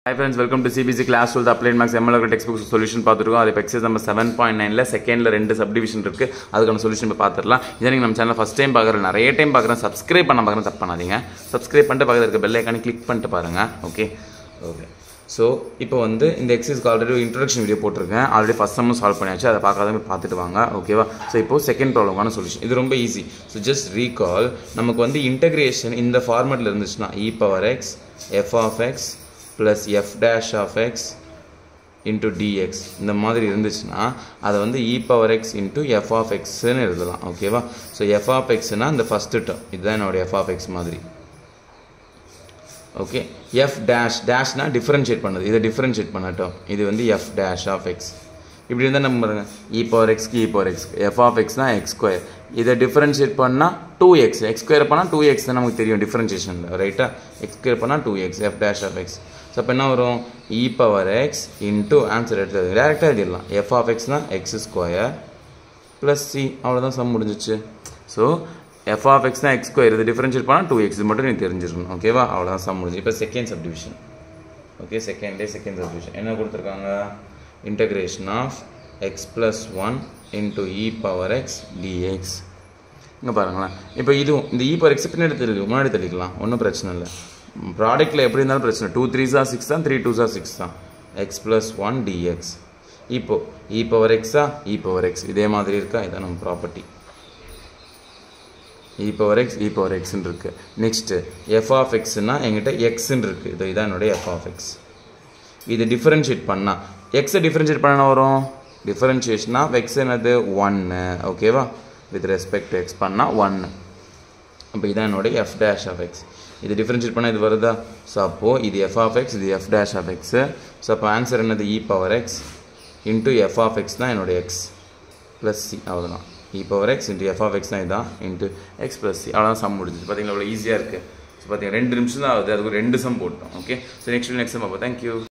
Hi friends, welcome to CBSE class 12 AppliedMaths ML textbook solution பார்த்துருக்கோம். அது exercise number 7.9ல செகண்ட்ல ரெண்டு சப்டிவிஷன் இருக்கு. அதுக்கான சொல்யூஷன் இப்ப பார்த்துடலாம். இத நீங்க நம்ம சேனலை ஃபர்ஸ்ட் டைம் பார்க்கற நிறைய டைம் பார்க்கற சப்ஸ்கிரைப் பண்ண பார்க்கற தப்பு பண்ணாதீங்க. சப்ஸ்கிரைப் பண்ணிட்டு பக்கத்துல இருக்க பெல் ஐகானை கிளிக் பண்ணிட்டு பாருங்க. ஓகே. So இப்போ வந்து இந்த எக்ஸசைஸ்க்கு ஆல்ரெடி இன்ட்ரோடக்ஷன் வீடியோ போட்டுருக்கேன். ஆல்ரெடி ஃபர்ஸ்ட் சம் சால்வ் பண்ணியாச்சு. அதை பார்க்காதவங்க பார்த்துட்டு வாங்க. ஓகேவா? ஸோ இப்போ செகண்ட் ப்ராப்ளமான சொல்யூஷன். இது ரொம்ப ஈஸி. ஸோ ஜஸ்ட் ரீகால், நமக்கு வந்து இன்டகிரேஷன் இந்த ஃபார்மேட்டில் இருந்துச்சுன்னா e⁻x f of x plus f dash of x into dx இந்த மாதிரி இருந்துச்சுன்னா அதை வந்து e⁻x into f of xன்னு எழுதலாம். ஓகேவா? ஸோ f of xனா இந்த ஃபர்ஸ்ட் டேர்ம், இதுதான் என்னோட f of x மாதிரி. ஓகே, f dash dashனா டிஃபரன்ஷியேட் பண்ணுது, இதை டிஃபரன்ஷியேட் பண்ணட்டும். இது வந்து f dash of x. இப்படி இருந்தால் நம்ம பாருங்க e⁻x e⁻x f of xனா x ஸ்கொயர், இதை டிஃபரன்ஷியேட் பண்ணால் 2x, x ஸ்கொயர் பண்ணால் 2x தான் நமக்கு தெரியும் டிஃபரன்ஷியேஷனில், ரைட்டா? x ஸ்கொயர் பண்ணால் 2x f dash of x. So அப்போ என்ன வரும்? e⁻x இன்ட்டு ஆன்சர் எடுத்து டேரெக்டாக எழுதிடலாம். f of xனா x ஸ்கொயர் ப்ளஸ் c, அவ்வளோதான் சம் முடிஞ்சிச்சு. So f of x na x square, இது டிஃபரன்ஷியேட் பண்ணால் 2x, இது மட்டும் நீங்க தெரிஞ்சிருக்கணும். ஓகேவா? அவ்வளோதான் சம் முடிஞ்சு. இப்போ second subdivision. Okay, second subdivision என்ன கொடுத்துருக்காங்க? Integration of x plus 1 into e⁻x dx. இங்கே பாருங்களேன், இப்போ இதுவும் இந்த e⁻x பின்னாடி முன்னாடி தெளிக்கலாம், ஒன்றும் பிரச்சனை இல்லை. ப்ராடக்ட்டில் எப்படி இருந்தாலும் பிரச்சனை, 2 3s are 6 தான், 3 2s are 6 தான். x plus 1 dx. இப்போ e⁻x e⁻x இதே மாதிரி இருக்கா? இதான் நம்ம ப்ராப்பர்ட்டி. e⁻x இருக்கு. நெக்ஸ்ட் f of x னா எங்கிட்ட x இருக்கு, இதான் என்னுடைய f of x. இது டிஃபரன்ஷியேட் பண்ணா x டிஃபரன்ஷியேட் பண்ணா வரும் டிஃபரன்ஷியேஷன் ஆஃப் x என்னது 1. ஓகேவா? வித் ரெஸ்பெக்ட் டு x பண்ணா 1. அப்போ இதான் என்னுடைய f dash of x. இது டிஃபரன்ஷியேட் பண்ணா இது வருதா? ஸோ அப்போ இது f of x, இது f dash of x. So அப்போ ஆன்சர் என்னது? e⁻x into f of x தான் என்னுடைய x ப்ளஸ் c, அவ்வளோதான். e⁻x into f of x தான் இதான் into x plus c, அவ்வளோதான் சம் முடிஞ்சிச்சு. பார்த்தீங்களா எவ்வளோ ஈஸியாக இருக்குது. ஸோ பார்த்தீங்கன்னா 2 நிமிஷம் தான் ஆகுது, அதுக்கு 2 சம் போட்டோம். ஓகே, ஸோ நெக்ஸ்ட் சம் பார்ப்போம். தேங்க்யூ.